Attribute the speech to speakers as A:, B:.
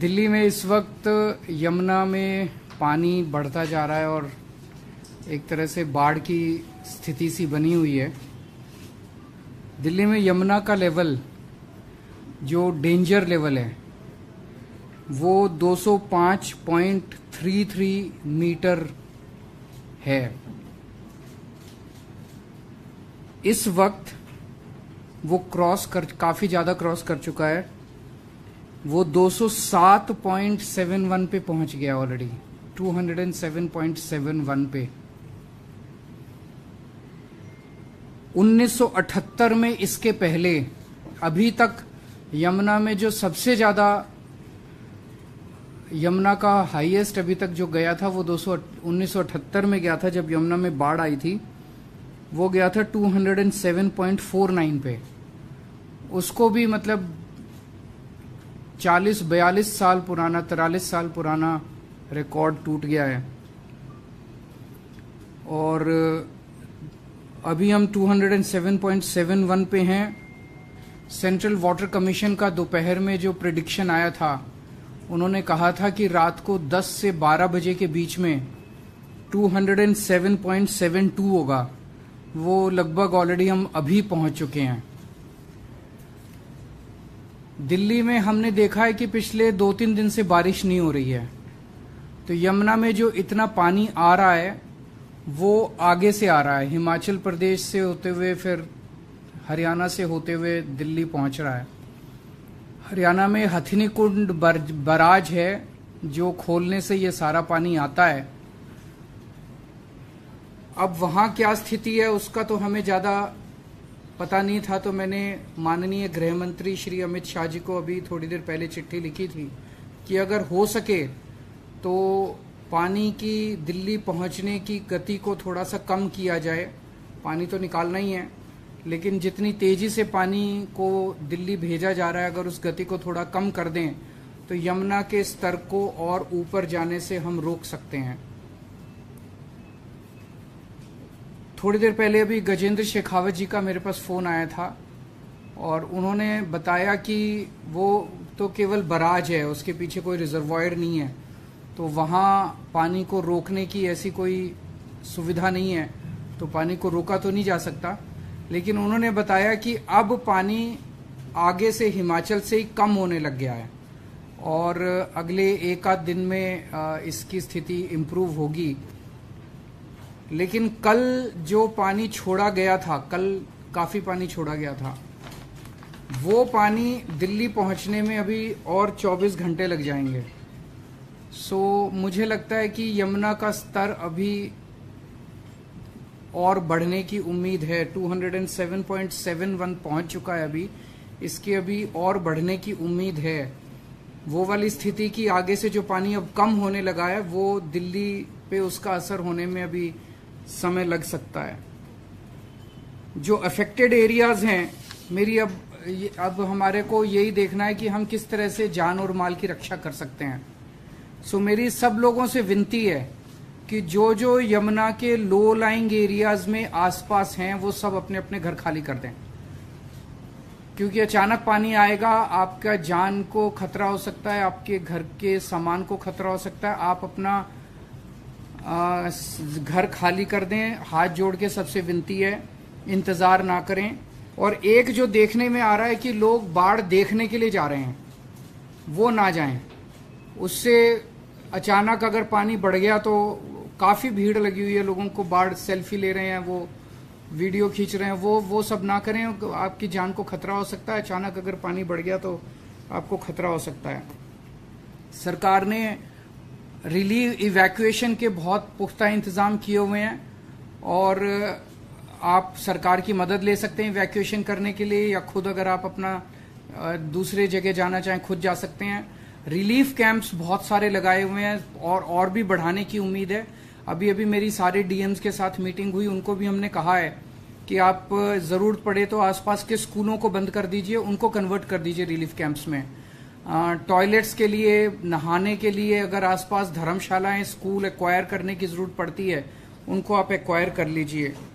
A: दिल्ली में इस वक्त यमुना में पानी बढ़ता जा रहा है और एक तरह से बाढ़ की स्थिति सी बनी हुई है। दिल्ली में यमुना का लेवल जो डेंजर लेवल है वो 205.33 मीटर है। इस वक्त वो काफी ज्यादा क्रॉस कर चुका है। वो 207.71 पे पहुंच गया ऑलरेडी, 207.71 पे। 1978 में इसके पहले अभी तक यमुना में जो सबसे ज्यादा यमुना का हाईएस्ट अभी तक जो गया था वो 1978 में गया था, जब यमुना में बाढ़ आई थी। वो गया था 207.49 पे। उसको भी मतलब 40-42 साल पुराना, 43 साल पुराना रिकॉर्ड टूट गया है। और अभी हम 207.71 पे हैं। सेंट्रल वाटर कमीशन का दोपहर में जो प्रेडिक्शन आया था, उन्होंने कहा था कि रात को 10 से 12 बजे के बीच में 207.72 होगा। वो लगभग ऑलरेडी हम अभी पहुंच चुके हैं। दिल्ली में हमने देखा है कि पिछले 2-3 दिन से बारिश नहीं हो रही है, तो यमुना में जो इतना पानी आ रहा है वो आगे से आ रहा है, हिमाचल प्रदेश से होते हुए फिर हरियाणा से होते हुए दिल्ली पहुंच रहा है। हरियाणा में हथिनीकुंड बराज है जो खोलने से ये सारा पानी आता है। अब वहां क्या स्थिति है उसका तो हमें ज्यादा पता नहीं था, तो मैंने माननीय गृह मंत्री श्री अमित शाह जी को अभी थोड़ी देर पहले चिट्ठी लिखी थी कि अगर हो सके तो पानी की दिल्ली पहुंचने की गति को थोड़ा सा कम किया जाए। पानी तो निकालना ही है, लेकिन जितनी तेजी से पानी को दिल्ली भेजा जा रहा है, अगर उस गति को थोड़ा कम कर दें तो यमुना के स्तर को और ऊपर जाने से हम रोक सकते हैं। थोड़ी देर पहले अभी गजेंद्र शेखावत जी का मेरे पास फोन आया था और उन्होंने बताया कि वो तो केवल बराज है, उसके पीछे कोई रिजर्वायर नहीं है, तो वहां पानी को रोकने की ऐसी कोई सुविधा नहीं है, तो पानी को रोका तो नहीं जा सकता। लेकिन उन्होंने बताया कि अब पानी आगे से हिमाचल से ही कम होने लग गया है और अगले 1-8 दिन में इसकी स्थिति इम्प्रूव होगी। लेकिन कल जो पानी छोड़ा गया था, कल काफी पानी छोड़ा गया था, वो पानी दिल्ली पहुंचने में अभी और 24 घंटे लग जाएंगे। सो मुझे लगता है कि यमुना का स्तर अभी और बढ़ने की उम्मीद है। 207.71 पहुंच चुका है अभी, इसकी अभी और बढ़ने की उम्मीद है। वो वाली स्थिति की आगे से जो पानी अब कम होने लगा है वो दिल्ली पे उसका असर होने में अभी समय लग सकता है। जो अफेक्टेड एरियाज हैं, मेरी अब हमारे को यही देखना है कि हम किस तरह से जान और माल की रक्षा कर सकते हैं। सो मेरी सब लोगों से विनती है कि जो जो यमुना के लो लाइंग एरियाज में आसपास हैं वो सब अपने अपने घर खाली कर दें, क्योंकि अचानक पानी आएगा, आपका जान को खतरा हो सकता है, आपके घर के सामान को खतरा हो सकता है। आप अपना घर खाली कर दें, हाथ जोड़ के सबसे विनती है, इंतजार ना करें। और एक जो देखने में आ रहा है कि लोग बाढ़ देखने के लिए जा रहे हैं, वो ना जाएं। उससे अचानक अगर पानी बढ़ गया तो काफी भीड़ लगी हुई है, लोगों को बाढ़ सेल्फी ले रहे हैं, वो वीडियो खींच रहे हैं, वो सब ना करें। आपकी जान को खतरा हो सकता है। अचानक अगर पानी बढ़ गया तो आपको खतरा हो सकता है। सरकार ने रिलीव इवैक्यूएशन के बहुत पुख्ता इंतजाम किए हुए हैं और आप सरकार की मदद ले सकते हैं इवैक्यूएशन करने के लिए, या खुद अगर आप अपना दूसरे जगह जाना चाहें खुद जा सकते हैं। रिलीफ कैंप्स बहुत सारे लगाए हुए हैं और भी बढ़ाने की उम्मीद है। अभी मेरी सारे डीएम्स के साथ मीटिंग हुई, उनको भी हमने कहा है कि आप जरूरत पड़े तो आसपास के स्कूलों को बंद कर दीजिए, उनको कन्वर्ट कर दीजिए रिलीफ कैंप्स में। टॉयलेट्स के लिए, नहाने के लिए अगर आसपास धर्मशालाएं, स्कूल एक्वायर करने की जरूरत पड़ती है, उनको आप एक्वायर कर लीजिए।